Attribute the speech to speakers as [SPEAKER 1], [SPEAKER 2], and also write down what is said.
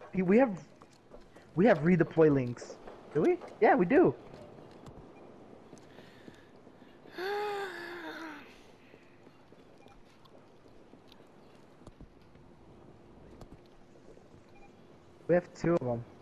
[SPEAKER 1] we have redeploy links. Do we? Yeah, we do. We have 2 of them.